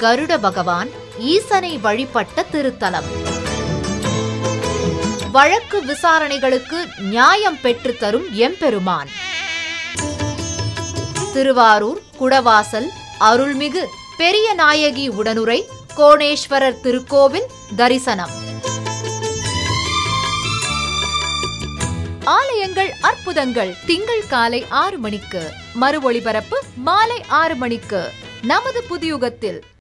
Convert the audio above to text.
கருட பகவான் ஈசனை வழிபட்ட திருத்தலம். வழக்கு விசாரணைகளுக்கு நியாயம் பெற்றுத் தரும் எம்பெருமான். திருவாரூர் குடவாசல் அருள்மிகு பெரிய நாயகி உடனுரை கோணேஸ்வரர் திருக்கோவில் தரிசனம். ஆலயங்கள் அற்புதங்கள் திங்கள் காலை 6 மணிக்கு, மறு ஒளிபரப்பு மாலை 6 மணிக்கு நமது புதியுகத்தில்.